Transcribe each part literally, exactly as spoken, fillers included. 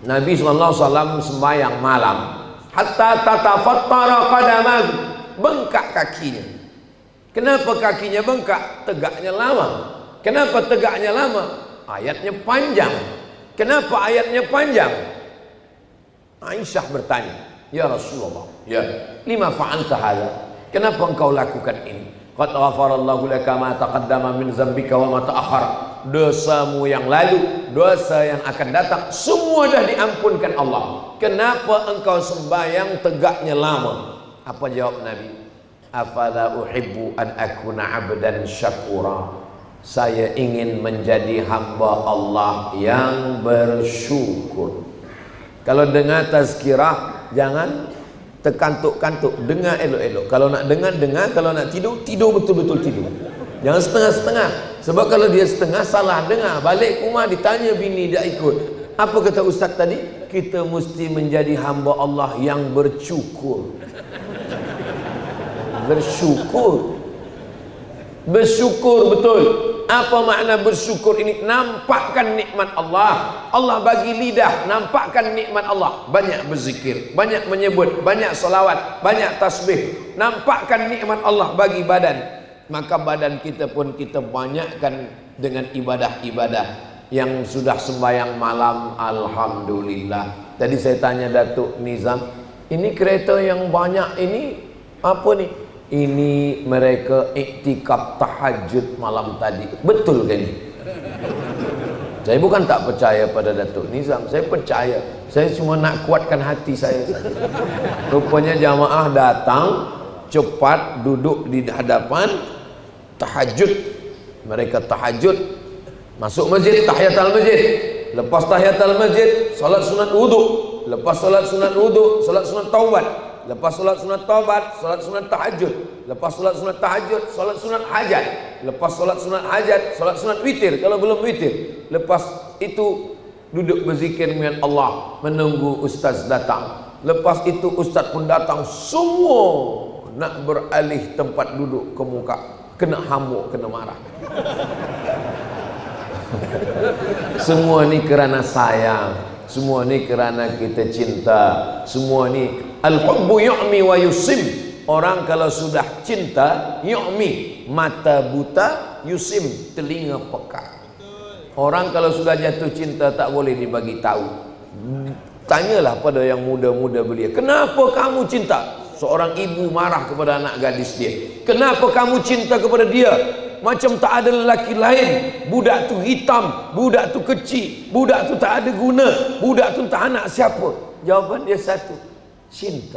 Nabi sallallahu alaihi wasallam sembahyang malam hatta tatafattara qadamahu, bengkak kakinya. Kenapa kakinya bengkak? Tegaknya lama. Kenapa tegaknya lama? Ayatnya panjang. Kenapa ayatnya panjang? Aisyah bertanya, ya Rasulullah, ya, lima fa'alta hadza? Kenapa engkau lakukan ini? Qad ghafarallahu laka ma taqaddama min dzambika wa ma ta'akhkhar. Dosamu yang lalu, dosa yang akan datang, semua dah diampunkan Allah. Kenapa engkau sembahyang tegaknya lama? Apa jawab Nabi? Afala uhibbu an akuna 'abdan syakura. Saya ingin menjadi hamba Allah yang bersyukur. Kalau dengar tazkirah jangan terkantuk-kantuk, dengar elok-elok. Kalau nak dengar, dengar. Kalau nak tidur, tidur betul-betul tidur. Jangan setengah-setengah. Sebab kalau dia setengah, salah dengar. Balik rumah ditanya bini, dia ikut. Apa kata ustaz tadi? Kita mesti menjadi hamba Allah yang bersyukur. Bersyukur. Bersyukur betul. Apa makna bersyukur ini? Nampakkan nikmat Allah. Allah bagi lidah, nampakkan nikmat Allah. Banyak berzikir, banyak menyebut, banyak salawat, banyak tasbih. Nampakkan nikmat Allah bagi badan. Maka badan kita pun kita banyakkan dengan ibadah-ibadah. Yang sudah sembahyang malam, alhamdulillah. Tadi saya tanya Datuk Nizam, ini kereta yang banyak ini apa nih? Ini mereka iktikaf tahajud malam tadi. Betul kan ini? Saya bukan tak percaya pada Datuk Nizam, saya percaya. Saya cuma nak kuatkan hati saya saja. Rupanya jamaah datang cepat duduk di hadapan tahajud. Mereka tahajud, masuk masjid, tahiyatul masjid. Lepas tahiyatul masjid, salat sunat wudu. Lepas salat sunat wudu, salat sunat taubat. Lepas solat sunat taubat, solat sunat tahajud. Lepas solat sunat tahajud, solat sunat hajat. Lepas solat sunat hajat, solat sunat witir kalau belum witir. Lepas itu duduk berzikir dengan Allah, menunggu ustaz datang. Lepas itu ustaz pun datang, semua nak beralih tempat duduk ke muka, kena hamuk, kena marah. Semua ni kerana sayang. Semua ni kerana kita cinta. Semua ni al-hubbu yu'mi wa yusim. Orang kalau sudah cinta, yu'mi, mata buta, yusim, telinga peka. Orang kalau sudah jatuh cinta tak boleh dibagi tahu. Tanyalah pada yang muda-muda belia, kenapa kamu cinta? Seorang ibu marah kepada anak gadis dia, kenapa kamu cinta kepada dia? Macam tak ada lelaki lain. Budak tu hitam, budak tu kecil, budak tu tak ada guna, budak tu tak anak siapa. Jawapan dia satu, cinta.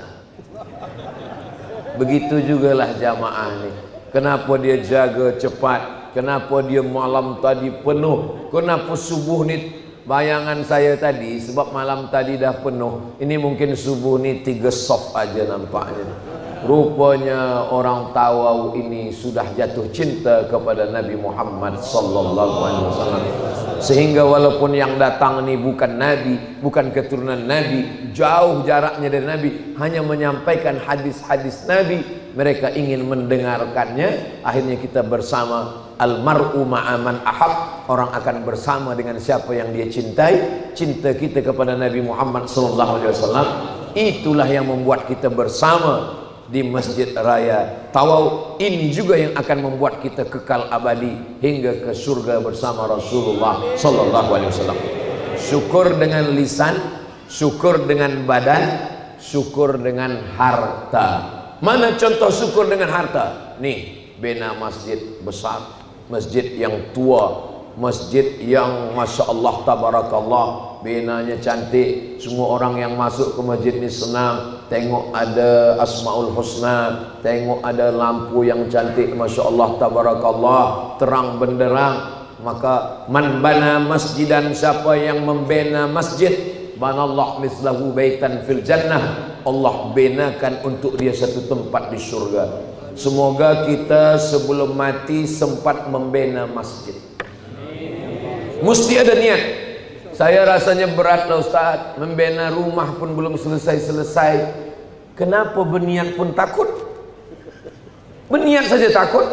Begitu jugalah jamaah ni. Kenapa dia jaga cepat? Kenapa dia malam tadi penuh? Kenapa subuh ni? Bayangan saya tadi, sebab malam tadi dah penuh, ini mungkin subuh ni tiga soft aja nampaknya. Rupanya orang Tawau ini sudah jatuh cinta kepada Nabi Muhammad sallallahu alaihi wasallam. Sehingga walaupun yang datang ini bukan Nabi, bukan keturunan Nabi, jauh jaraknya dari Nabi, hanya menyampaikan hadis-hadis Nabi, mereka ingin mendengarkannya. Akhirnya kita bersama. Al-mar'u ma'aman ahab. Orang akan bersama dengan siapa yang dia cintai. Cinta kita kepada Nabi Muhammad sallallahu alaihi wasallam, itulah yang membuat kita bersama di Masjid Raya Tawau. Ini juga yang akan membuat kita kekal abadi hingga ke surga bersama Rasulullah sallallahu alaihi wasallam. Syukur dengan lisan, syukur dengan badan, syukur dengan harta. Mana contoh syukur dengan harta? Nih, bina masjid besar, masjid yang tua, masjid yang masya Allah tabarakallah, binanya cantik. Semua orang yang masuk ke masjid ni senang. Tengok ada Asmaul Husna, tengok ada lampu yang cantik, masya Allah tabarakallah, terang benderang. Maka man bana masjidan, siapa yang membina masjid, banallah mislahu baitan fil jannah, Allah binakan untuk dia satu tempat di surga. Semoga kita sebelum mati sempat membina masjid. Mesti ada niat. Saya rasanya berat lah Ustaz, membina rumah pun belum selesai-selesai. Kenapa berniat pun takut? Berniat saja takut.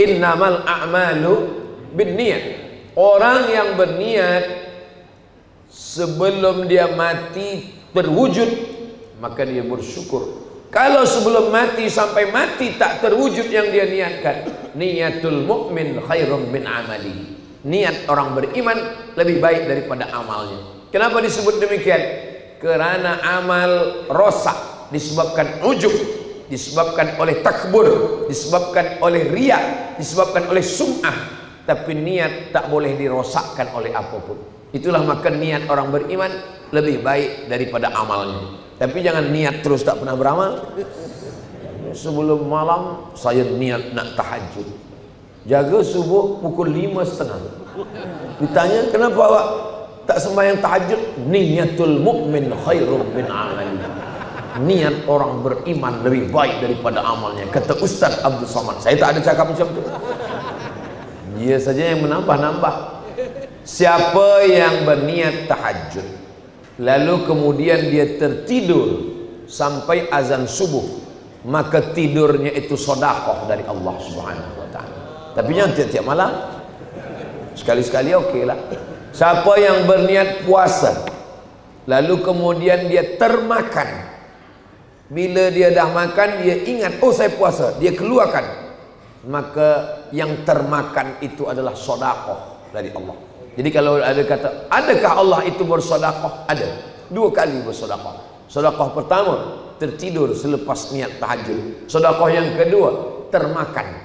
Innamal a'malu binniyat. Orang yang berniat sebelum dia mati terwujud, maka dia bersyukur. Kalau sebelum mati sampai mati tak terwujud yang dia niatkan, niatul mukmin khairum min amali. Niat orang beriman lebih baik daripada amalnya. Kenapa disebut demikian? Kerana amal rosak disebabkan ujub, disebabkan oleh takbur, disebabkan oleh riya, disebabkan oleh sum'ah. Tapi niat tak boleh dirosakkan oleh apapun. Itulah maka niat orang beriman lebih baik daripada amalnya. Tapi jangan niat terus tak pernah beramal. Sebelum malam saya niat nak tahajud, jaga subuh pukul lima setengah. Ditanya kenapa awak tak sembahyang tahajud? Niatul mukmin khairum min amali. Niat orang beriman lebih baik daripada amalnya, kata Ustaz Abdul Somad. Saya tak ada cakap macam tu. Dia saja yang menambah-nambah. Siapa yang berniat tahajud lalu kemudian dia tertidur sampai azan subuh, maka tidurnya itu sedekah dari Allah Subhanahu wa taala. Tapi jangan tiap-tiap malam. Sekali-sekali okeylah. Siapa yang berniat puasa lalu kemudian dia termakan, bila dia dah makan dia ingat, oh saya puasa, dia keluarkan, maka yang termakan itu adalah sedekah dari Allah. Jadi kalau ada kata, adakah Allah itu bersedekah? Ada. Dua kali bersedekah. Sedekah pertama tertidur selepas niat tahajud. Sedekah yang kedua termakan.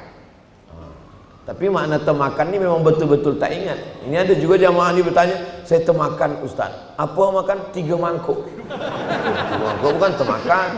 Tapi makna termakan ni memang betul-betul tak ingat. Ini ada juga jamaah ni bertanya, saya termakan Ustaz. Apa makan? Tiga mangkuk. Tiga mangkuk bukan termakan.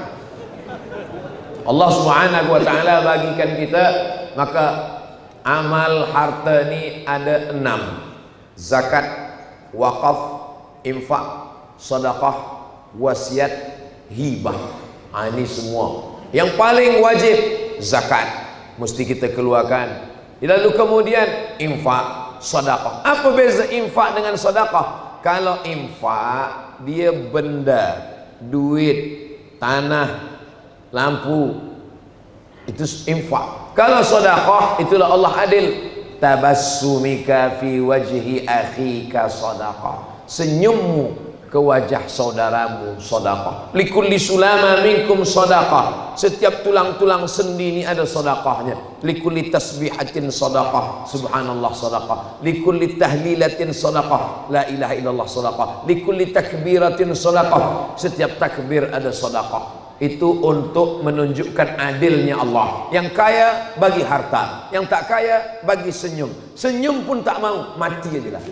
Allah Subhanahu wa taala bagikan kita, maka amal harta ni ada enam. Zakat, wakaf, infak, sedekah, wasiat, hibah. Ha, ini semua. Yang paling wajib zakat, mesti kita keluarkan. Lalu kemudian infak, sedekah. Apa beza infak dengan sedekah? Kalau infak dia benda, duit, tanah, lampu, itu infak. Kalau sedekah itulah Allah adil. Tabassumika fi wajhi akhika sadaqah. Senyummu ke wajah saudaramu sadaqah. Likulli sulama minkum sadaqah. Setiap tulang-tulang sendi ini ada sedekahnya. Likulli tasbihatin sadaqah. Subhanallah sadaqah. Likulli tahlilatin sadaqah. La ilaha illallah sadaqah. Likulli takbiratin sadaqah. Setiap takbir ada sedekah. Itu untuk menunjukkan adilnya Allah. Yang kaya bagi harta, yang tak kaya bagi senyum. Senyum pun tak mau, mati aja lah.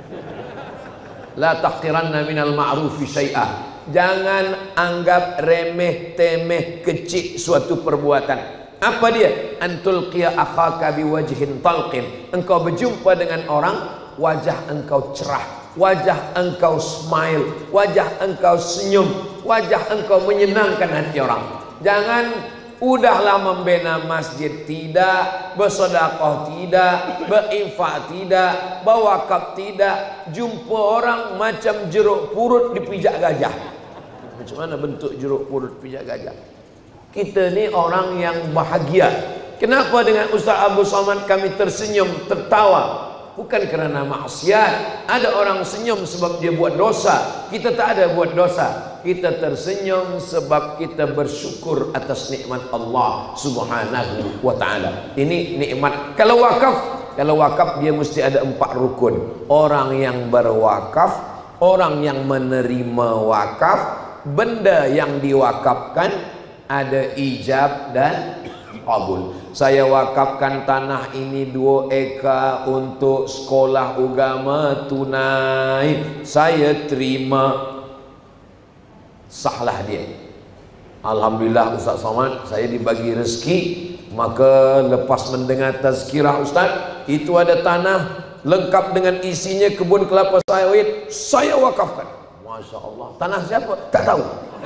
La tahqiranna minal ma'rufi syai'ah. Jangan anggap remeh temeh kecil suatu perbuatan. Apa dia? Antul qiya akhaka biwajhin talqin. Engkau berjumpa dengan orang, wajah engkau cerah, wajah engkau smile, wajah engkau senyum, wajah engkau menyenangkan hati orang. Jangan udahlah membina masjid tidak, bersedekah tidak, berinfak tidak, berwakaf tidak, jumpa orang macam jeruk purut dipijak gajah. Macam mana bentuk jeruk purut pijak gajah? Kita ni orang yang bahagia. Kenapa dengan Ustaz Abdul Somad kami tersenyum, tertawa? Bukan kerana maksiat. Ada orang senyum sebab dia buat dosa. Kita tak ada buat dosa. Kita tersenyum sebab kita bersyukur atas nikmat Allah Subhanahu wa taala. Ini nikmat. Kalau wakaf, kalau wakaf dia mesti ada empat rukun. Orang yang berwakaf, orang yang menerima wakaf, benda yang diwakafkan, ada ijab dan qabul. Saya wakafkan tanah ini dua ekar untuk sekolah agama tunai. Saya terima. Sahlah dia. Alhamdulillah Ustaz Somad, saya dibagi rezeki. Maka lepas mendengar tazkirah Ustaz, itu ada tanah lengkap dengan isinya kebun kelapa sawit, saya wakafkan. Masya Allah. Tanah siapa? Tak tahu.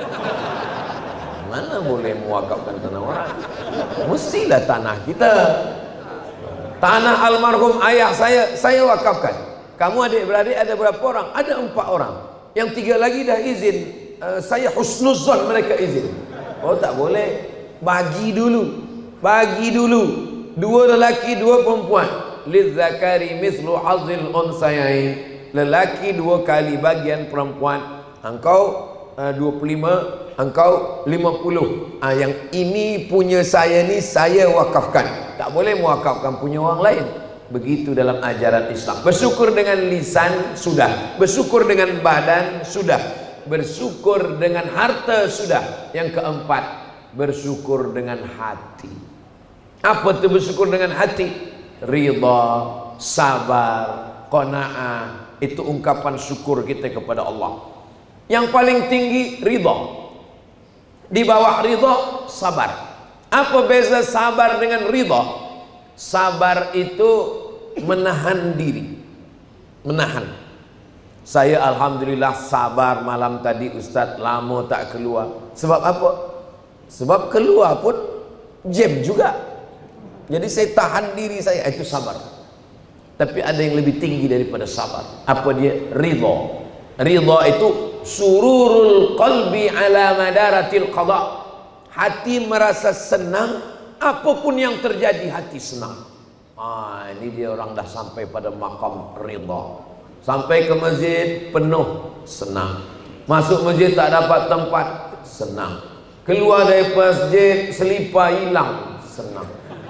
Mana boleh mewakafkan tanah orang? Mestilah tanah kita. Tanah almarhum ayah saya, saya wakafkan. Kamu adik-beradik ada berapa orang? Ada empat orang. Yang tiga lagi dah izin. uh, Saya husnuzon mereka izin. Oh tak boleh. Bagi dulu. Bagi dulu. Dua lelaki, dua perempuan. Lizzakari mislu hazil unsayain. lelaki dua kali bagian perempuan. Engkau uh, dua puluh lima, engkau lima puluh. uh, Yang ini punya saya ni saya wakafkan. Tak boleh mewakafkan punya orang lain. Begitu dalam ajaran Islam. Bersyukur dengan lisan sudah, bersyukur dengan badan sudah, bersyukur dengan harta sudah. Yang keempat, bersyukur dengan hati. Apa itu bersyukur dengan hati? Ridha, sabar, qanaah. Itu ungkapan syukur kita kepada Allah. Yang paling tinggi ridha. Di bawah ridha sabar. Apa beza sabar dengan ridha? Sabar itu menahan diri. Menahan. Saya alhamdulillah sabar malam tadi Ustaz, lama tak keluar. Sebab apa? Sebab keluar pun jam juga. Jadi saya tahan diri saya, itu sabar. Tapi ada yang lebih tinggi daripada sabar. Apa dia? Ridha. Ridha itu sururul qalbi ala madaratil qada. Hati merasa senang, apapun yang terjadi hati senang. Ah, ini dia orang dah sampai pada makam ridha. Sampai ke masjid penuh, senang. Masuk masjid tak dapat tempat, senang. Keluar dari masjid selipar hilang, senang.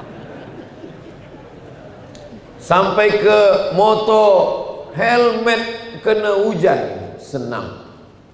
Sampai ke motor, helmet kena hujan, senang.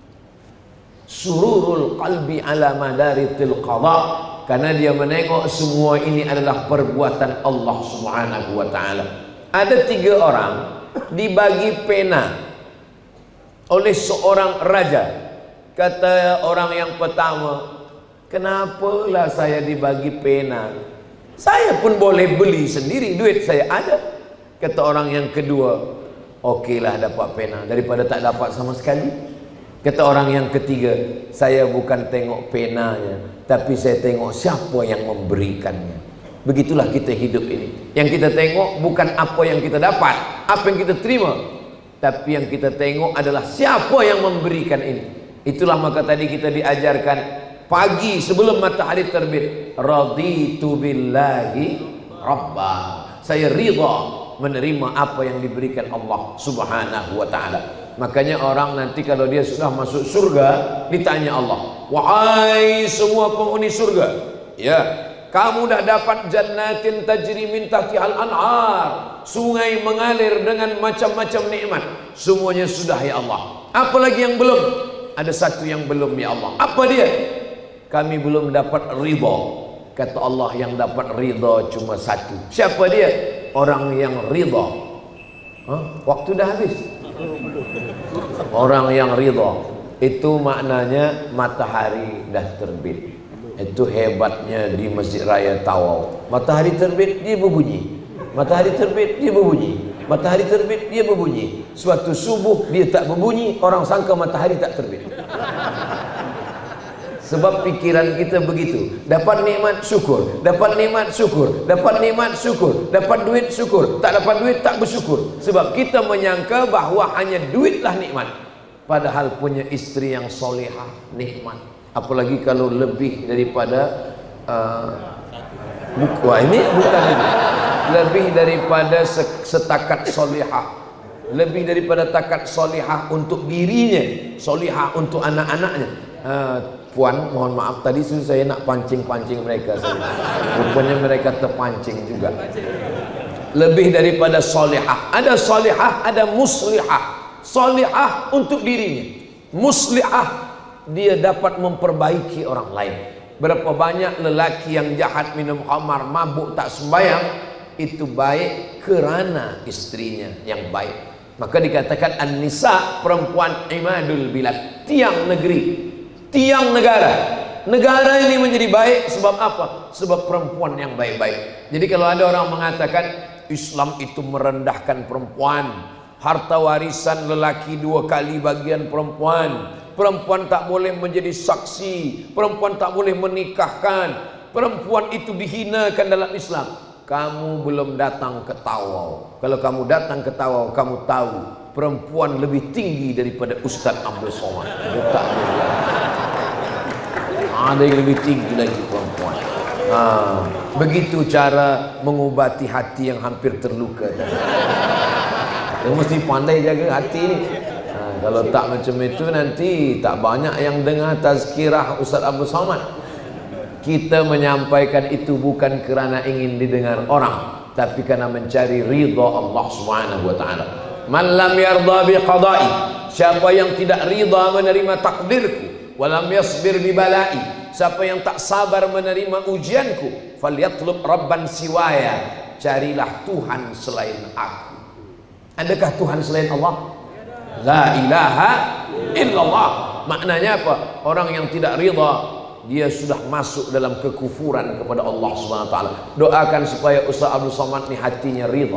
Sururul qalbi ala madaritil qada. Karena dia menengok semua ini adalah perbuatan Allah Subhanahu wa ta'ala. Ada tiga orang dibagi pena oleh seorang raja. Kata orang yang pertama, kenapalah saya dibagi pena? Saya pun boleh beli sendiri, duit saya ada. Kata orang yang kedua, okeylah dapat pena daripada tak dapat sama sekali. Kata orang yang ketiga, saya bukan tengok penanya, tapi saya tengok siapa yang memberikannya. Begitulah kita hidup ini. Yang kita tengok bukan apa yang kita dapat, apa yang kita terima, tapi yang kita tengok adalah siapa yang memberikan ini. Itulah maka tadi kita diajarkan pagi sebelum matahari terbit, raditu billahi rabba. Saya ridha menerima apa yang diberikan Allah Subhanahu wa ta'ala. Makanya orang nanti kalau dia sudah masuk surga, ditanya Allah, wahai semua penghuni surga, ya, kamu dah dapat jannatin tajri min tahtihal anhar, sungai mengalir dengan macam-macam nikmat. Semuanya sudah ya Allah. Apa lagi yang belum? Ada satu yang belum ya Allah. Apa dia? Kami belum dapat ridha. Kata Allah, yang dapat ridha cuma satu. Siapa dia? Orang yang ridha. Hah? Waktu dah habis. Orang yang ridha itu maknanya matahari dah terbit. Itu hebatnya di Masjid Raya Tawau. Matahari terbit dia berbunyi. Matahari terbit dia berbunyi. Matahari terbit dia berbunyi. Suatu subuh dia tak berbunyi, orang sangka matahari tak terbit. Sebab pikiran kita begitu. Dapat nikmat syukur, dapat nikmat syukur, dapat nikmat syukur, dapat duit syukur, tak dapat duit tak bersyukur. Sebab kita menyangka bahawa hanya duitlah nikmat. Padahal punya istri yang solehah nikmat. Apalagi kalau lebih daripada uh, wah ini bukan ini. Lebih daripada setakat solehah, lebih daripada takat solehah untuk dirinya, solehah untuk anak-anaknya. Uh, Puan, mohon maaf tadi saya nak pancing-pancing mereka. Rupanya mereka terpancing juga. Lebih daripada solehah. Ada solehah, ada muslihah. Solehah untuk dirinya, muslihah dia dapat memperbaiki orang lain. Berapa banyak lelaki yang jahat, minum khamar, mabuk, tak sembahyang, itu baik kerana istrinya yang baik. Maka dikatakan an-nisa, perempuan imadul bilad, tiang negeri, tiang negara. Negara ini menjadi baik sebab apa? Sebab perempuan yang baik-baik. Jadi kalau ada orang mengatakan Islam itu merendahkan perempuan, harta warisan lelaki dua kali bagian perempuan, perempuan tak boleh menjadi saksi, perempuan tak boleh menikahkan, perempuan itu dihinakan dalam Islam, kamu belum datang ke Tawau. Kalau kamu datang ke Tawau, kamu tahu perempuan lebih tinggi daripada Ustaz Abdul Somad. Tak boleh. Ada yang lebih tinggi lagi perempuan. Ha, begitu cara mengubati hati yang hampir terluka. Dia mesti pandai jaga hati ni. Ha, kalau tak macam itu nanti tak banyak yang dengar tazkirah Ustaz Abdul Somad. Kita menyampaikan itu bukan kerana ingin didengar orang, tapi kerana mencari ridha Allah Subhanahu wa taala. Man lam yarda bi qada'i, siapa yang tidak ridha menerima takdirku, walam yasbir bi bala'i, siapa yang tak sabar menerima ujianku, falyatlub rabban siwaya, carilah Tuhan selain aku. Adakah Tuhan selain Allah? La ilaha illallah. Maknanya apa? Orang yang tidak ridha, dia sudah masuk dalam kekufuran kepada Allah Subhanahu wa taala. Doakan supaya Ustaz Abdul Somad ni hatinya ridha.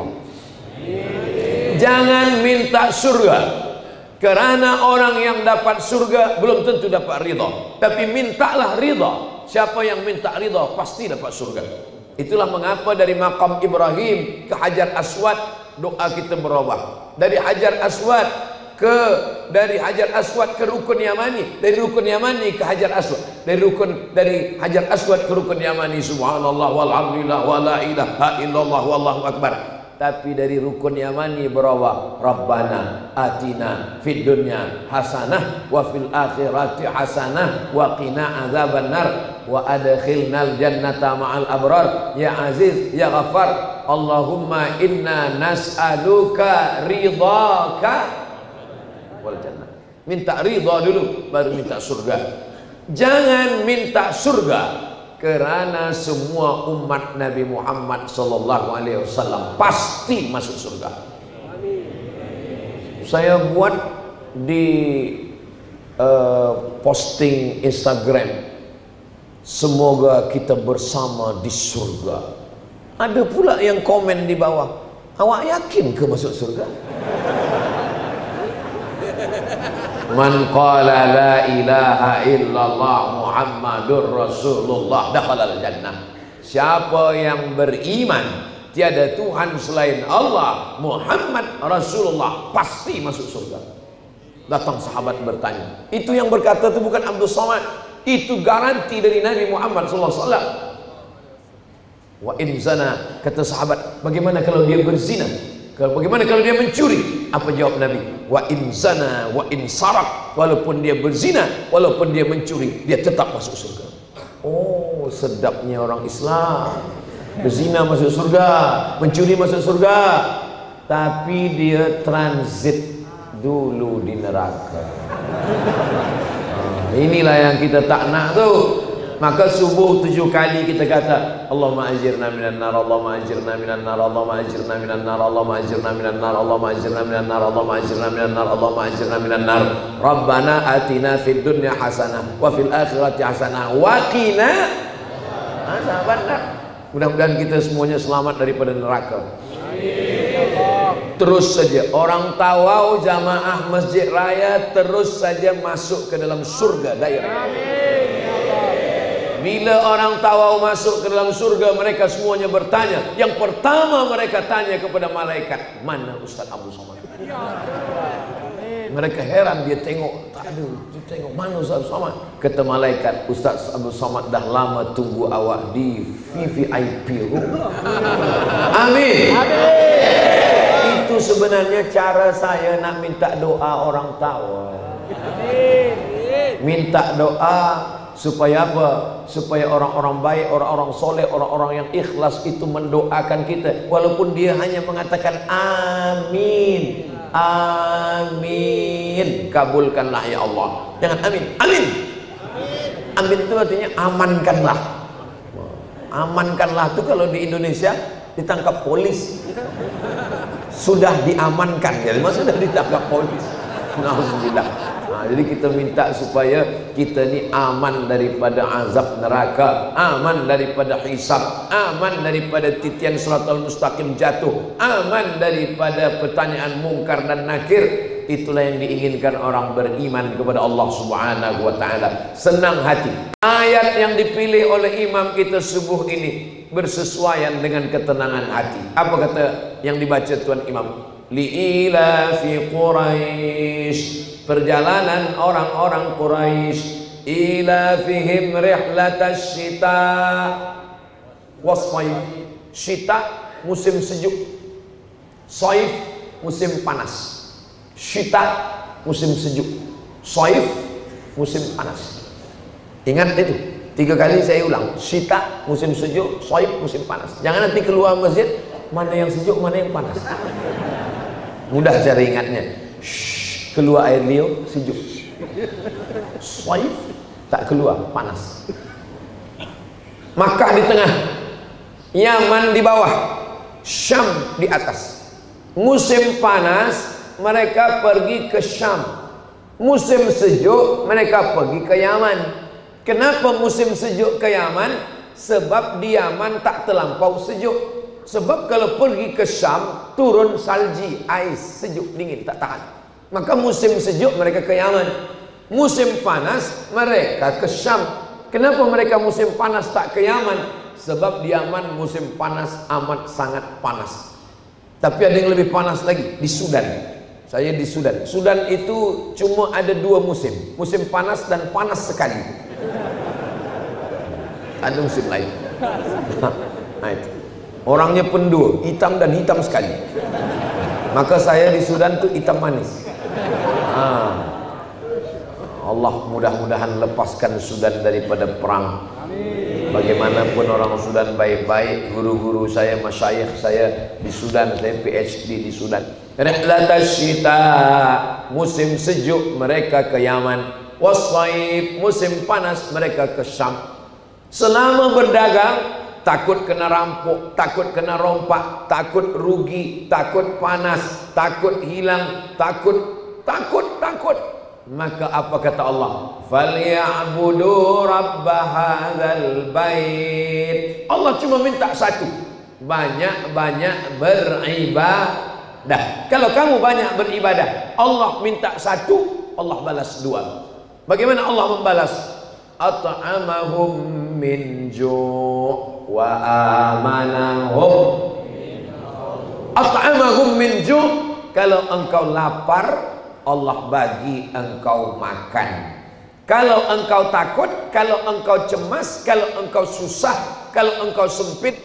Jangan minta surga, kerana orang yang dapat surga belum tentu dapat ridha. Tapi mintalah ridha. Siapa yang minta ridha pasti dapat surga. Itulah mengapa dari makam Ibrahim ke Hajar Aswad doa kita berubah. Dari Hajar Aswad ke dari Hajar Aswad ke Rukun Yamani, dari Rukun Yamani ke Hajar Aswad, dari rukun dari Hajar Aswad ke Rukun Yamani, subhanallah walhamdulillah wala ilaha illallah wallahu akbar. Tapi dari Rukun Yamani berubah, Rabbana atina fid dunya hasanah wa fil akhirati hasanah wa qina adzabannar wa adkhilnal jannata ma'al abrar ya aziz ya ghafar. Allahumma inna nas'aluka ridhaka wal jannah. Minta ridha dulu baru minta surga. Jangan minta surga kerana semua umat Nabi Muhammad sallallahu alaihi wasallam pasti masuk surga. Saya buat di uh, posting Instagram, semoga kita bersama di surga. Ada pula yang komen di bawah, awak yakin ke masuk surga? Man qala la ilaha illallah Muhammadur Rasulullah dakhalal jannah. Siapa yang beriman tiada Tuhan selain Allah, Muhammad Rasulullah, pasti masuk surga. Datang sahabat bertanya, itu yang berkata itu bukan Abdul Somad, itu garanti dari Nabi Muhammad sallallahu alaihi wasallam. Wa in zana, kata sahabat, bagaimana kalau dia berzina? Bagaimana kalau dia mencuri? Apa jawab Nabi? Wa in zana wa in sarak, walaupun dia berzina, walaupun dia mencuri, dia tetap masuk surga. Oh, sedapnya orang Islam. Berzina masuk surga, mencuri masuk surga, tapi dia transit dulu di neraka. Nah, inilah yang kita tak nak tu. Maka subuh tujuh kali kita kata Allahumma ajirna minan nar, Allahumma ajirna minan nar, Allahumma ajirna minan nar, Allahumma ajirna minan nar, Allahumma ajirna minan nar, Allahumma ajirna minan nar, Allahumma ajirna minan nar. Rabbana atina fid dunya hasanah wa fil akhirati hasanah wa qina adzabannar. Mudah-mudahan kita semuanya selamat daripada neraka. Terus saja orang Tawau jamaah Masjid Raya terus saja masuk ke dalam surga daerah. Bila orang Tawau masuk ke dalam surga, mereka semuanya bertanya. Yang pertama mereka tanya kepada malaikat, mana Ustaz Abdul Somad? Mereka heran, dia tengok, tak ada, dia tengok mana Ustaz Abdul Somad? Kata malaikat, Ustaz Abdul Somad dah lama tunggu awak di V V I P room. Amin. Amin. Itu sebenarnya cara saya nak minta doa orang Tawau. Minta doa supaya apa? Supaya orang-orang baik, orang-orang soleh, orang-orang yang ikhlas itu mendoakan kita, walaupun dia hanya mengatakan amin, amin, kabulkanlah ya Allah. Jangan amin, amin, amin itu artinya amankanlah. Amankanlah itu kalau di Indonesia ditangkap polis, sudah diamankan, ya, sudah ditangkap polis. Alhamdulillah. Nah, jadi kita minta supaya kita ni aman daripada azab neraka, aman daripada hisab, aman daripada titian siratal mustaqim jatuh, aman daripada pertanyaan mungkar dan nakir. Itulah yang diinginkan orang beriman kepada Allah Subhanahu wa taala. Senang hati. Ayat yang dipilih oleh imam kita subuh ini bersesuaian dengan ketenangan hati. Apa kata yang dibaca tuan imam? Li'ila fi Quraisy, perjalanan orang-orang Quraisy, ila fihim rihlatas syita wassaif. Syita musim sejuk, saif musim panas, syita musim sejuk, soif musim panas. Ingat itu, tiga kali saya ulang, syita musim sejuk, soif musim panas. Jangan nanti keluar masjid, mana yang sejuk, mana yang panas. Mudah cara ingatnya. Shhh, keluar air liur sejuk, soif tak keluar panas. Makkah di tengah, Yaman di bawah, Syam di atas. Musim panas mereka pergi ke Syam, musim sejuk mereka pergi ke Yaman. Kenapa musim sejuk ke Yaman? Sebab di Yaman tak terlampau sejuk. Sebab kalau pergi ke Syam turun salji, ais, sejuk, dingin, tak tahan. Maka musim sejuk mereka ke Yaman, musim panas mereka ke Syam. Kenapa mereka musim panas tak ke Yaman? Sebab di Yaman musim panas amat sangat panas. Tapi ada yang lebih panas lagi, di Sudan. Saya di Sudan. Sudan itu cuma ada dua musim, musim panas dan panas sekali. Ada musim lain. Nah, itu. Orangnya pendua, hitam dan hitam sekali. Maka saya di Sudan tuh hitam manis. Ah. Allah mudah-mudahan lepaskan Sudan daripada perang. Bagaimanapun orang Sudan baik-baik, guru-guru saya, masyayikh saya di Sudan, saya P H D di Sudan. Rihlatas syita, musim sejuk mereka ke Yaman, wassaib, musim panas mereka ke Syam. Selama berdagang takut kena rampok, takut kena rompak, takut rugi, takut panas, takut hilang, takut takut takut. Maka apa kata Allah? Falyabudu rabb hadzal bait. Allah cuma minta satu, banyak-banyak beribadah. Kalau kamu banyak beribadah, Allah minta satu, Allah balas dua. Bagaimana Allah membalas? At'amahum min ju' wa amanahum. At'amahum min ju', kalau engkau lapar Allah bagi engkau makan. Kalau engkau takut, kalau engkau cemas, kalau engkau susah, kalau engkau sempit,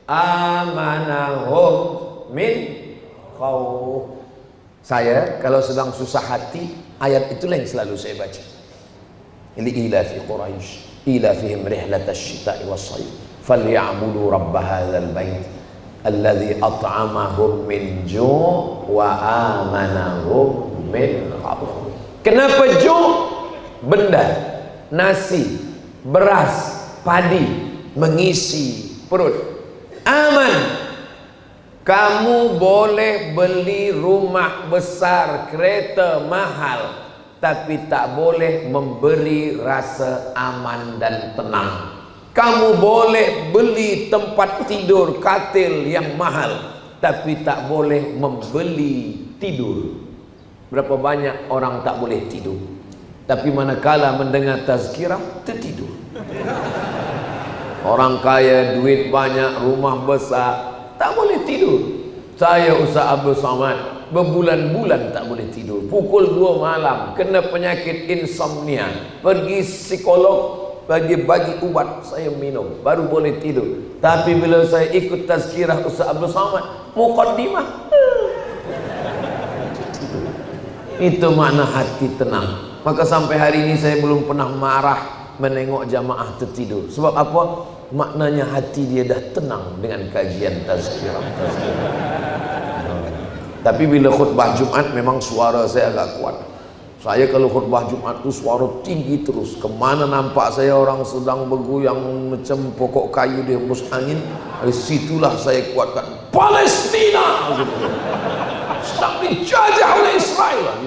amanahum min khauf. Saya kalau sedang susah hati, ayat itulah yang selalu saya baca. Li ilafi Quraisy, ilafihim rihlatasy syita'i was-shayf, falyabudu rabb hadzal bait alladzi at'amahum min ju' wa amanahum min khauf. Kenapa ju'? Benda, nasi, beras, padi, mengisi perut. Aman, kamu boleh beli rumah besar, kereta mahal, tapi tak boleh memberi rasa aman dan tenang. Kamu boleh beli tempat tidur, katil yang mahal, tapi tak boleh membeli tidur. Berapa banyak orang tak boleh tidur, tapi manakala mendengar tazkirah tertidur. Orang kaya, duit banyak, rumah besar, tak boleh tidur. Saya Ustaz Abdul Somad berbulan-bulan tak boleh tidur. Pukul dua malam kena penyakit insomnia, pergi psikolog, bagi-bagi ubat, saya minum baru boleh tidur. Tapi bila saya ikut tazkirah Ustaz Abdul Somad, muqaddimah, itu makna hati tenang. Maka sampai hari ini saya belum pernah marah menengok jamaah tertidur. Sebab apa? Maknanya hati dia dah tenang dengan kajian tazkirah. Tapi bila khutbah Jumat memang suara saya agak kuat. Saya kalau khutbah Jumat tu suara tinggi terus. Kemana nampak saya orang sedang bergoyang macam pokok kayu dihembus angin, dari situlah saya kuatkan. Palestina sedang dijajah oleh Israel. Dia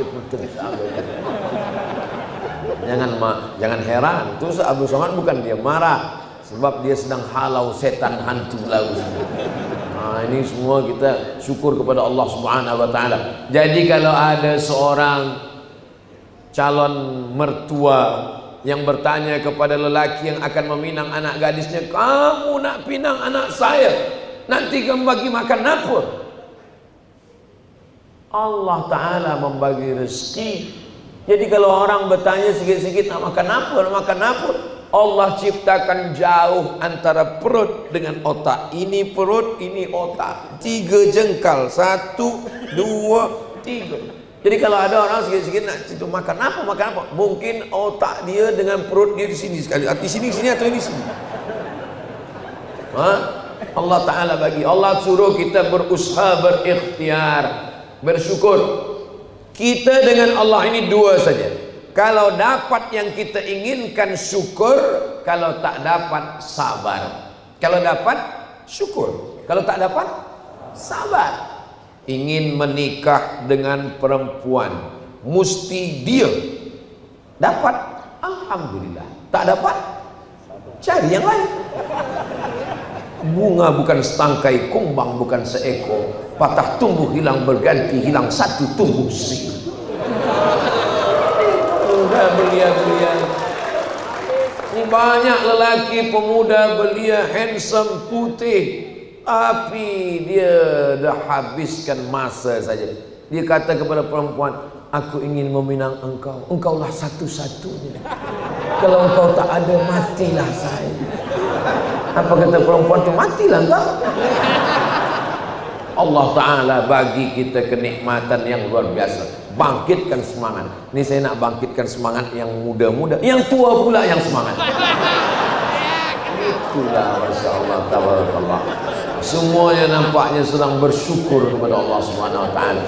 jangan jangan heran, tu Abu Somad bukan dia marah, sebab dia sedang halau setan hantu laut. Nah, ini semua kita syukur kepada Allah Subhanahu wa taala. Jadi kalau ada seorang calon mertua yang bertanya kepada lelaki yang akan meminang anak gadisnya, kamu nak pinang anak saya, nanti kamu bagi makan apa? Allah Ta'ala membagi rezeki. Jadi kalau orang bertanya sikit-sikit nak makan apa, nak makan apa, Allah ciptakan jauh antara perut dengan otak. Ini perut, ini otak. Tiga jengkal. Satu, dua, tiga. Jadi kalau ada orang sikit-sikit nak situ makan apa, makan apa, mungkin otak dia dengan perut dia di sini sekali. Di sini, sini atau di sini. Ha? Allah Ta'ala bagi. Allah suruh kita berusaha, berikhtiar, bersyukur. Kita dengan Allah ini dua saja. Kalau dapat yang kita inginkan, syukur. Kalau tak dapat, sabar. Kalau dapat, syukur. Kalau tak dapat, sabar. Ingin menikah dengan perempuan, mesti dia dapat, alhamdulillah. Tak dapat, cari yang lain. Bunga bukan setangkai, kumbang bukan seekor. Patah tumbuh hilang berganti, hilang satu tumbuh seribu. Pemuda belia-belia, ini banyak lelaki pemuda belia, handsome, putih, tapi dia dah habiskan masa saja. Dia kata kepada perempuan, aku ingin meminang engkau, engkaulah satu-satunya. Kalau engkau tak ada, matilah saya. Apa kata perempuan tu? Matilah engkau. Allah Ta'ala bagi kita kenikmatan yang luar biasa. Bangkitkan semangat. Ini saya nak bangkitkan semangat yang muda-muda, yang tua pula yang semangat. Itulah, Masya Allah, tabarakallah. Semuanya nampaknya sedang bersyukur kepada Allah Subhanahu Wa Ta'ala.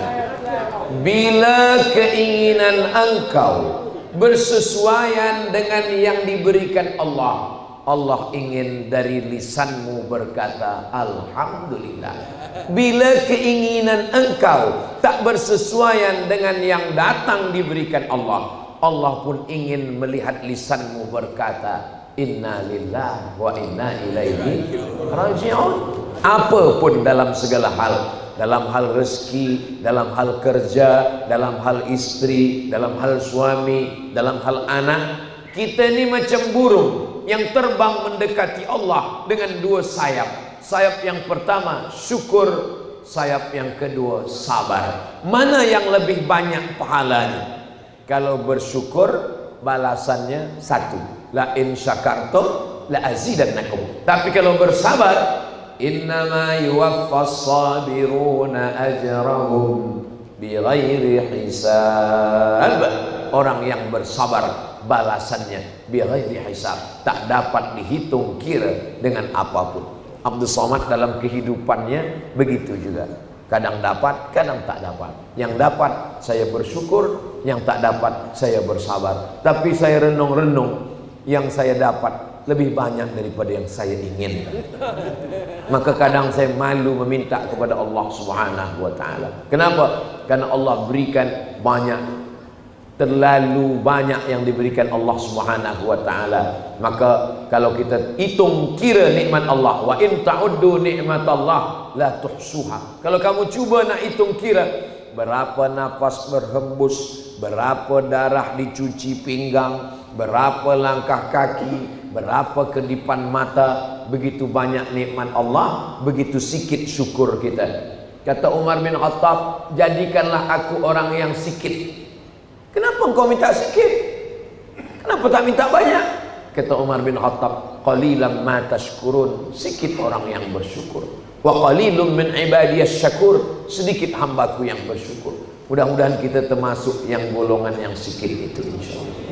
Bila keinginan engkau bersesuaian dengan yang diberikan Allah, Allah ingin dari lisanmu berkata alhamdulillah. Bila keinginan engkau tak bersesuaian dengan yang datang diberikan Allah, Allah pun ingin melihat lisanmu berkata inna lillahi wa inna ilaihi raji'un. Apapun dalam segala hal, dalam hal rezeki, dalam hal kerja, dalam hal istri, dalam hal suami, dalam hal anak, kita ini macam burung yang terbang mendekati Allah dengan dua sayap. Sayap yang pertama syukur, sayap yang kedua sabar. Mana yang lebih banyak pahalanya? Kalau bersyukur balasannya satu, la in syakartum la azidannakum. Tapi kalau bersabar, innama yuwaffas sabiruna ajrahum bighairi hisab. Orang yang bersabar balasannya bighairi hisab, tak dapat dihitung kira dengan apapun. Abdul Somad dalam kehidupannya begitu juga. Kadang dapat, kadang tak dapat. Yang dapat saya bersyukur, yang tak dapat saya bersabar. Tapi saya renung-renung, yang saya dapat lebih banyak daripada yang saya inginkan. Maka kadang saya malu meminta kepada Allah Subhanahu Wa Ta'ala. Kenapa? Karena Allah berikan banyak, terlalu banyak yang diberikan Allah Subhanahu Wa Ta'ala. Maka kalau kita hitung kira nikmat Allah, wa in ta'uddu nikmatallah la tuhsuha. Kalau kamu cuba nak hitung kira berapa nafas berhembus, berapa darah dicuci pinggang, berapa langkah kaki, berapa kedipan mata, begitu banyak nikmat Allah, begitu sikit syukur kita. Kata Umar bin Khattab, jadikanlah aku orang yang sikit. Kenapa engkau minta sikit? Kenapa tak minta banyak? Kata Umar bin Khattab, qalilan ma tashkurun, sikit orang yang bersyukur. Wa qalilun min ibadiyas syakur, sedikit hambaku yang bersyukur. Mudah-mudahan kita termasuk yang golongan yang sikit itu, insyaallah.